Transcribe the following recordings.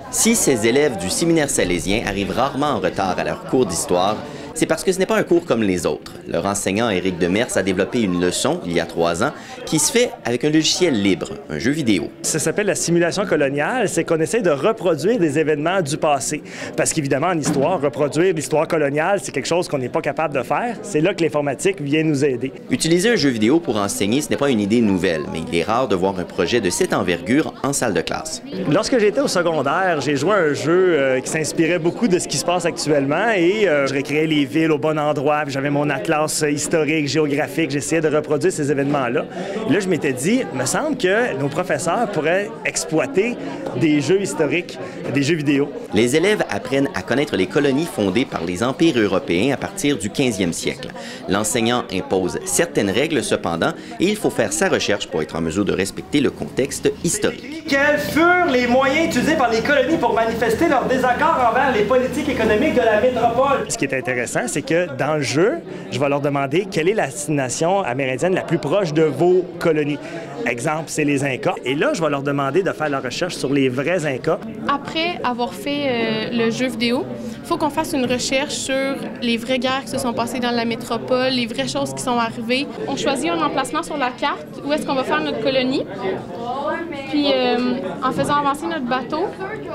Si ces élèves du séminaire salésien arrivent rarement en retard à leur cours d'histoire, c'est parce que ce n'est pas un cours comme les autres. Leur enseignant, Éric Demers, a développé une leçon, il y a 3 ans, qui se fait avec un logiciel libre, un jeu vidéo. Ça s'appelle la simulation coloniale, c'est qu'on essaie de reproduire des événements du passé. Parce qu'évidemment, en histoire, reproduire l'histoire coloniale, c'est quelque chose qu'on n'est pas capable de faire. C'est là que l'informatique vient nous aider. Utiliser un jeu vidéo pour enseigner, ce n'est pas une idée nouvelle, mais il est rare de voir un projet de cette envergure en salle de classe. Lorsque j'étais au secondaire, j'ai joué à un jeu qui s'inspirait beaucoup de ce qui se passe actuellement et je recréais les villes au bon endroit, j'avais mon atlas historique, géographique, j'essayais de reproduire ces événements-là. Et là, je m'étais dit, il me semble que nos professeurs pourraient exploiter des jeux historiques, des jeux vidéo. Les élèves apprennent à connaître les colonies fondées par les empires européens à partir du 15e siècle. L'enseignant impose certaines règles cependant et il faut faire sa recherche pour être en mesure de respecter le contexte historique. Quels furent les moyens utilisés par les colonies pour manifester leur désaccord envers les politiques économiques de la métropole? Ce qui est intéressant, c'est que dans le jeu, je vais leur demander quelle est la nation amérindienne la plus proche de vos colonies. Exemple, c'est les Incas. Et là, je vais leur demander de faire la recherche sur les vrais Incas. Après avoir fait le jeu vidéo, il faut qu'on fasse une recherche sur les vraies guerres qui se sont passées dans la métropole, les vraies choses qui sont arrivées. On choisit un emplacement sur la carte où est-ce qu'on va faire notre colonie. Puis, en faisant avancer notre bateau,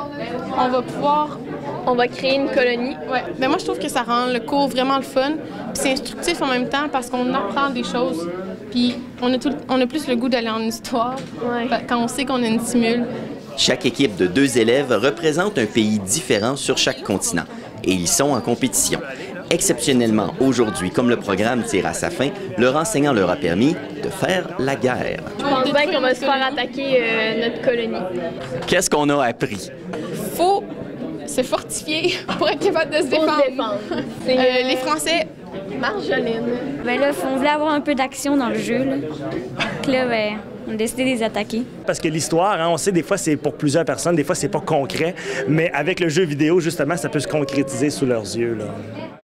on va créer une colonie. Ouais. Ben moi, je trouve que ça rend le cours vraiment le fun. Puis c'est instructif en même temps parce qu'on apprend des choses. Puis on a plus le goût d'aller en histoire quand on sait qu'on a une simule. Chaque équipe de 2 élèves représente un pays différent sur chaque continent et ils sont en compétition. Exceptionnellement, aujourd'hui, comme le programme tire à sa fin, leur enseignant leur a permis de faire la guerre. Je pense bien qu'on va se faire attaquer notre colonie. Qu'est-ce qu'on a appris? Faut se fortifier pour être capable de se défendre. Les Français... Marjolaine. Ben là, on voulait avoir un peu d'action dans le jeu. Là, on a décidé de les attaquer. Parce que l'histoire, hein, on sait, des fois, c'est pour plusieurs personnes, des fois, c'est pas concret. Mais avec le jeu vidéo, justement, ça peut se concrétiser sous leurs yeux, là.